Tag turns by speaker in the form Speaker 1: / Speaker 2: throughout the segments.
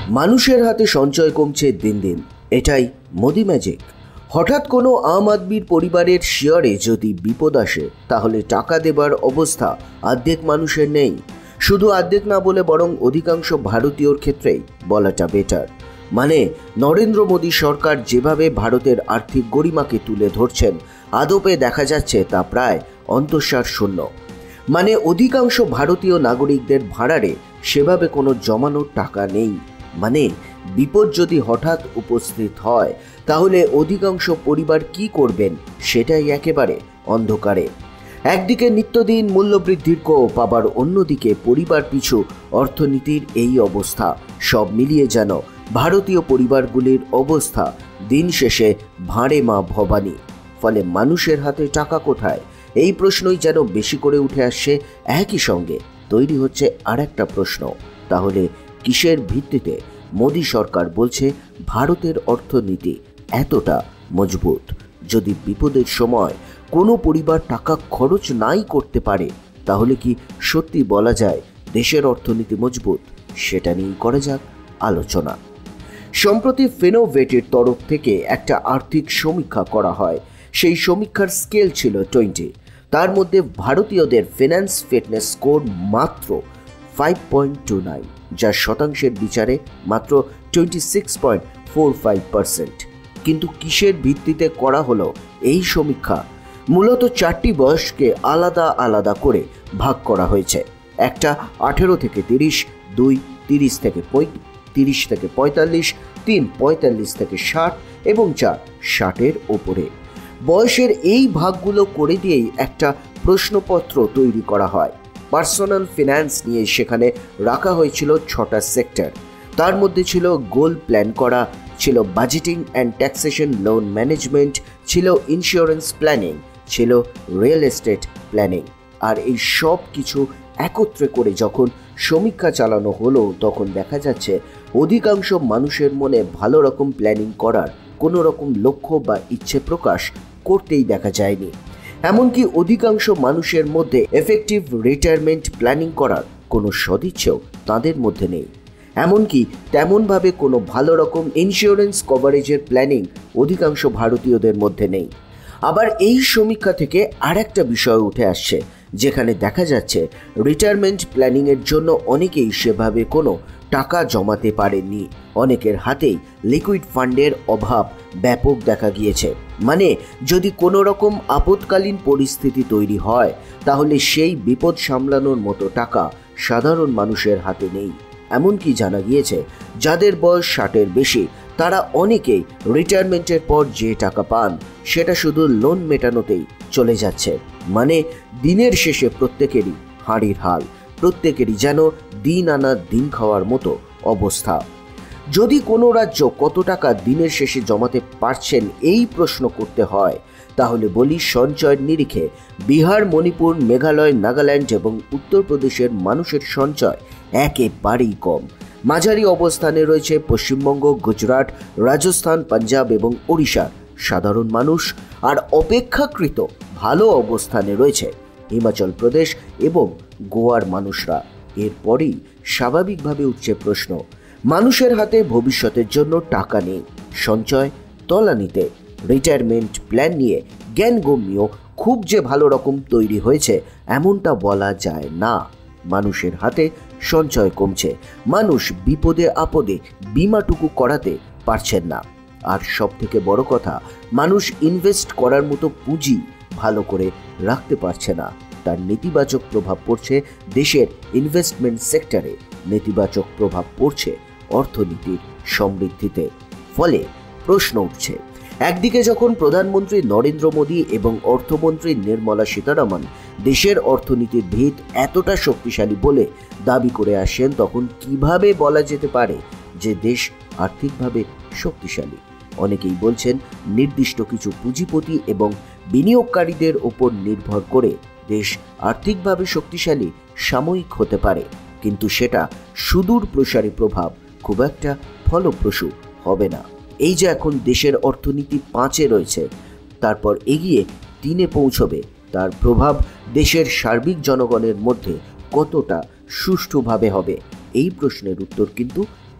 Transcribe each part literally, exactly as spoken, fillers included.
Speaker 1: মানুষের হাতে সঞ্চয় কমছে দিন দিন, এটাই মোদি ম্যাজিক। হঠাৎ কোনো আম আদমির পরিবারের শেয়ারে যদি বিপদ আসে, তাহলে টাকা দেবার অবস্থা অর্ধেক মানুষের নেই। শুধু অর্ধেক না বলে বরং অধিকাংশ ভারতীয়র ক্ষেত্রেই বলাটা বেটার। মানে নরেন্দ্র মোদী সরকার যেভাবে ভারতের আর্থিক গরিমাকে তুলে ধরছেন, আদপে দেখা যাচ্ছে তা প্রায় অন্তঃসার শূন্য। মানে অধিকাংশ ভারতীয় নাগরিকদের ভাড়ারে সেভাবে কোনো জমানোর টাকা নেই। মানে বিপদ যদি হঠাৎ উপস্থিত হয়, তাহলে অধিকাংশ পরিবার কি করবেন সেটাই একেবারে অন্ধকারে। একদিকে নিত্যদিন মূল্যবৃদ্ধির কোপ, আবার অন্যদিকে পরিবার পিছু অর্থনীতির এই অবস্থা। সব মিলিয়ে যেন ভারতীয় পরিবারগুলির অবস্থা দিন শেষে ভাঁড়ে মা ভবানী। ফলে মানুষের হাতে টাকা কোথায়, এই প্রশ্নই যেন বেশি করে উঠে আসছে। একই সঙ্গে তৈরি হচ্ছে আর একটা প্রশ্ন, তাহলে কিসের ভিত্তিতে মোদী সরকার বলছে ভারতের অর্থনীতি এতটা মজবুত? যদি বিপদের সময় কোনো পরিবার টাকা খরচ নাই করতে পারে, তাহলে কি সত্যি বলা যায় দেশের অর্থনীতি মজবুত? সেটা নিয়েই করা যাক আলোচনা। সম্প্রতি ফিনোভেটের তরফ থেকে একটা আর্থিক সমীক্ষা করা হয়। সেই সমীক্ষার স্কেল ছিল টোয়েন্টি। তার মধ্যে ভারতীয়দের ফিন্যান্স ফিটনেস স্কোর মাত্র ফাইভ পয়েন্ট টু নাইন, যা শতাংশের বিচারে মাত্র twenty six point four five percent. কিন্তু কিসের ভিত্তিতে করা হলো এই সমীক্ষা? মূলত চারটি বয়সকে আলাদা আলাদা করে ভাগ করা হয়েছে। একটা আঠেরো থেকে তিরিশ, দুই তিরিশ থেকে তিরিশ থেকে পঁয়তাল্লিশ, তিন পঁয়তাল্লিশ থেকে ষাট এবং চার ষাটের ওপরে। বয়সের এই ভাগগুলো করে দিয়েই একটা প্রশ্নপত্র তৈরি করা হয়। পার্সোনাল ফিন্যান্স নিয়ে সেখানে রাখা হয়েছিল ছটা সেক্টর। তার মধ্যে ছিল গোল প্ল্যান করা, ছিল budgeting and taxation, loan management, ছিল ইন্স্যুরেন্স প্ল্যানিং, ছিল রিয়েল এস্টেট প্ল্যানিং। আর এই সব কিছু একত্রে করে যখন সমীক্ষা চালানো হলো, তখন দেখা যাচ্ছে অধিকাংশ মানুষের মনে ভালো রকম প্ল্যানিং করার কোনো রকম লক্ষ্য বা ইচ্ছে প্রকাশ করতেই দেখা যায়নি। এমনকি অধিকাংশ মানুষের মধ্যে এফেক্টিভ রিটায়ারমেন্ট প্ল্যানিং করার কোনো সদিচ্ছেও তাদের মধ্যে নেই। এমনকি তেমনভাবে কোনো ভালো রকম ইন্স্যুরেন্স কভারেজের প্ল্যানিং অধিকাংশ ভারতীয়দের মধ্যে নেই। আবার এই সমীক্ষা থেকে আর একটা বিষয় উঠে আসছে, যেখানে দেখা যাচ্ছে রিটায়ারমেন্ট প্ল্যানিংয়ের জন্য অনেকেই সেভাবে কোনো টাকা জমাতে পারেননি। অনেকের হাতেই লিকুইড ফান্ডের অভাব ব্যাপক দেখা গিয়েছে। মানে যদি কোনো রকম আপৎকালীন পরিস্থিতি তৈরি হয়, তাহলে সেই বিপদ সামলানোর মতো টাকা সাধারণ মানুষের হাতে নেই। এমনকি জানা গিয়েছে যাদের বয়স ষাটের বেশি, তারা অনেকেই রিটায়ারমেন্টের পর যে টাকা পান, সেটা শুধু লোন মেটানোতেই চলে যাচ্ছে। মানে দিনের শেষে প্রত্যেকেরই হাঁড়ির হাল, প্রত্যেকেরই যেন দিন আনা দিন খাওয়ার মতো অবস্থা। যদি কোনো রাজ্য কত টাকা দিনের শেষে জমাতে পারছেন এই প্রশ্ন করতে হয়, তাহলে বলি সঞ্চয়ের নিরিখে বিহার, মণিপুর, মেঘালয়, নাগাল্যান্ড এবং উত্তরপ্রদেশের মানুষের সঞ্চয় একেবারেই কম। মাঝারি অবস্থানে রয়েছে পশ্চিমবঙ্গ, গুজরাট, রাজস্থান, পাঞ্জাব এবং ওড়িশার সাধারণ মানুষ। আর অপেক্ষাকৃত ভালো অবস্থানে রয়েছে হিমাচল প্রদেশ এবং গোয়ার মানুষরা। এরপরেই স্বাভাবিকভাবে উঠছে প্রশ্ন, মানুষের হাতে ভবিষ্যতের জন্য টাকা নেই, সঞ্চয় তলানিতে। রিটায়ারমেন্ট প্ল্যান নিয়ে জ্ঞানগম্য খুব যে ভালো রকম তৈরি হয়েছে এমনটা বলা যায় না। মানুষের হাতে সঞ্চয় কমছে, মানুষ বিপদে আপদে বিমাটুকু করাতে পারছেন না। আর সব থেকে বড় কথা, মানুষ ইনভেস্ট করার মতো পুঁজি ভালো করে রাখতে পারছে না। তার নেতিবাচক প্রভাব পড়ছে দেশের ইনভেস্টমেন্ট সেক্টরে, নেতিবাচক প্রভাব পড়ছে অর্থনীতির সমৃদ্ধিতে। ফলে প্রশ্ন উঠছে, একদিকে যখন প্রধানমন্ত্রী নরেন্দ্র মোদী এবং অর্থমন্ত্রী নির্মলা সীতারামন দেশের অর্থনীতির ভিত এতটা শক্তিশালী বলে দাবি করে আসেন, তখন কিভাবে বলা যেতে পারে যে দেশ আর্থিকভাবে শক্তিশালী? অনেকেই বলছেন নির্দিষ্ট কিছু পুঁজিপতি এবং বিনিয়োগকারীদের ওপর নির্ভর করে দেশ আর্থিকভাবে শক্তিশালী সাময়িক হতে পারে, কিন্তু সেটা সুদূর প্রসারী প্রভাব খুব একটা ফলপ্রসূ হবে না। এই যে এখন দেশের অর্থনীতি পাঁচে রয়েছে, তারপর এগিয়ে তিনে পৌঁছবে, তার প্রভাব দেশের সার্বিক জনগণের মধ্যে কতটা সুষ্ঠুভাবে হবে, এই প্রশ্নের উত্তর কিন্তু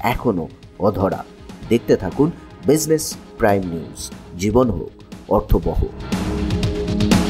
Speaker 1: এখনও অধরা। দেখতে থাকুন বিজনেস প্রাইম নিউজ। জীবন হোক অর্থবহ।